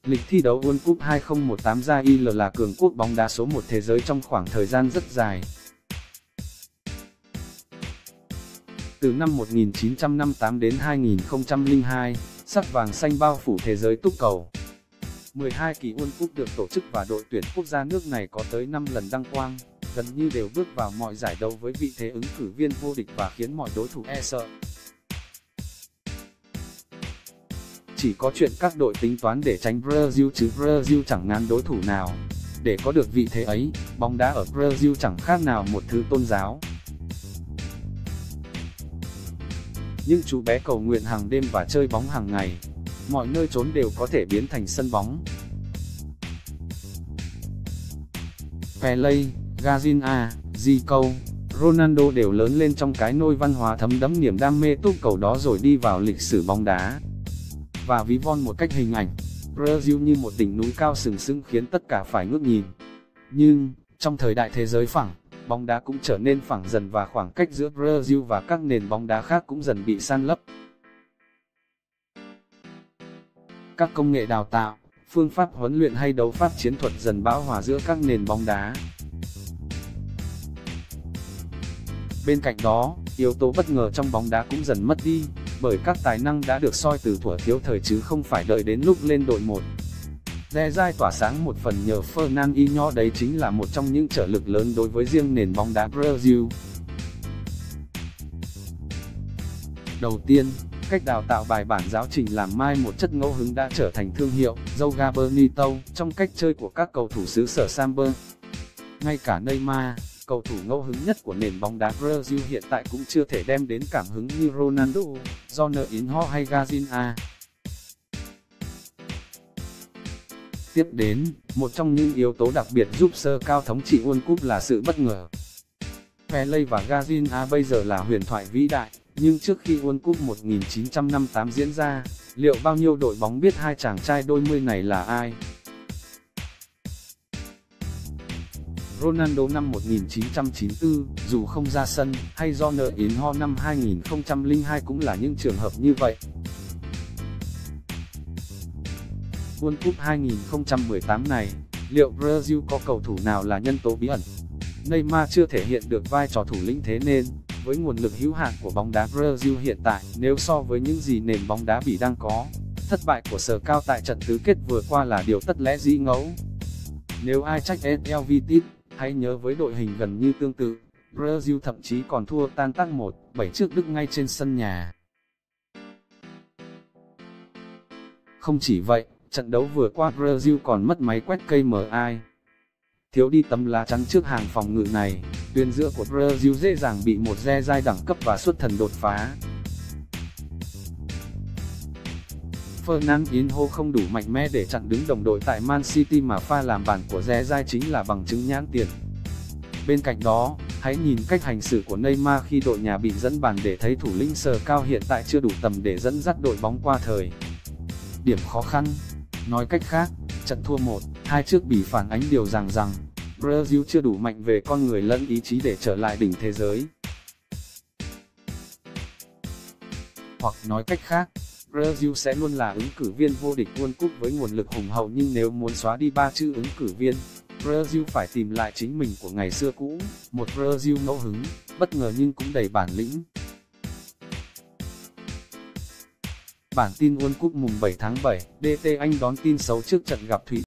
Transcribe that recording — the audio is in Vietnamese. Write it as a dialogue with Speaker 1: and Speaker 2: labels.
Speaker 1: Lịch thi đấu World Cup 2018 Brazil là cường quốc bóng đá số 1 thế giới trong khoảng thời gian rất dài. Từ năm 1958 đến 2002, sắc vàng xanh bao phủ thế giới túc cầu. 12 kỳ World Cup được tổ chức và đội tuyển quốc gia nước này có tới 5 lần đăng quang, gần như đều bước vào mọi giải đấu với vị thế ứng cử viên vô địch và khiến mọi đối thủ e sợ. Chỉ có chuyện các đội tính toán để tránh Brazil chứ Brazil chẳng ngán đối thủ nào. Để có được vị thế ấy, bóng đá ở Brazil chẳng khác nào một thứ tôn giáo. Nhưng chú bé cầu nguyện hàng đêm và chơi bóng hàng ngày. Mọi nơi trốn đều có thể biến thành sân bóng. Pelé, Garrincha, Zico, Ronaldo đều lớn lên trong cái nôi văn hóa thấm đẫm niềm đam mê túc cầu đó rồi đi vào lịch sử bóng đá. Và ví von một cách hình ảnh, Brazil như một đỉnh núi cao sừng sững khiến tất cả phải ngước nhìn. Nhưng, trong thời đại thế giới phẳng, bóng đá cũng trở nên phẳng dần và khoảng cách giữa Brazil và các nền bóng đá khác cũng dần bị san lấp. Các công nghệ đào tạo, phương pháp huấn luyện hay đấu pháp chiến thuật dần bão hòa giữa các nền bóng đá. Bên cạnh đó, yếu tố bất ngờ trong bóng đá cũng dần mất đi, bởi các tài năng đã được soi từ thuở thiếu thời chứ không phải đợi đến lúc lên đội 1. Zezai tỏa sáng một phần nhờ Fernandinho, đấy chính là một trong những trợ lực lớn đối với riêng nền bóng đá Brazil. Đầu tiên, cách đào tạo bài bản giáo trình làm mai một chất ngẫu hứng đã trở thành thương hiệu Joga Bonito trong cách chơi của các cầu thủ xứ sở Samba. Ngay cả Neymar, cầu thủ ngẫu hứng nhất của nền bóng đá Brazil hiện tại cũng chưa thể đem đến cảm hứng như Ronaldo, Ronaldinho hay Garrincha. Tiếp đến, một trong những yếu tố đặc biệt giúp Sơ Cao thống trị World Cup là sự bất ngờ. Pelé và Garrincha bây giờ là huyền thoại vĩ đại, nhưng trước khi World Cup 1958 diễn ra, liệu bao nhiêu đội bóng biết hai chàng trai đôi mươi này là ai? Ronaldo năm 1994, dù không ra sân, hay Ronaldinho năm 2002 cũng là những trường hợp như vậy. World Cup 2018 này, liệu Brazil có cầu thủ nào là nhân tố bí ẩn? Neymar chưa thể hiện được vai trò thủ lĩnh, thế nên, với nguồn lực hữu hạn của bóng đá Brazil hiện tại, nếu so với những gì nền bóng đá Bỉ đang có, thất bại của Sở Cao tại trận tứ kết vừa qua là điều tất lẽ dĩ ngẫu. Nếu ai trách Elvitit, hãy nhớ với đội hình gần như tương tự, Brazil thậm chí còn thua tan tác 1-7 trước Đức ngay trên sân nhà. Không chỉ vậy, trận đấu vừa qua Brazil còn mất máy quét cây MI. Thiếu đi tấm lá chắn trước hàng phòng ngự này, tuyến giữa của Brazil dễ dàng bị một Zezai đẳng cấp và xuất thần đột phá. Fernandinho không đủ mạnh mẽ để chặn đứng đồng đội tại Man City mà pha làm bàn của Zezai chính là bằng chứng nhãn tiền. Bên cạnh đó, hãy nhìn cách hành xử của Neymar khi đội nhà bị dẫn bàn để thấy thủ lĩnh Sơ Cao hiện tại chưa đủ tầm để dẫn dắt đội bóng qua thời điểm khó khăn. Nói cách khác, trận thua 1-2 trước Bỉ phản ánh điều rằng Brazil chưa đủ mạnh về con người lẫn ý chí để trở lại đỉnh thế giới. Hoặc nói cách khác, Brazil sẽ luôn là ứng cử viên vô địch World Cup với nguồn lực hùng hậu, nhưng nếu muốn xóa đi 3 chữ ứng cử viên, Brazil phải tìm lại chính mình của ngày xưa cũ, một Brazil ngẫu hứng, bất ngờ nhưng cũng đầy bản lĩnh. Bản tin World Cup mùng 7 tháng 7, DT Anh đón tin xấu trước trận gặp Thụy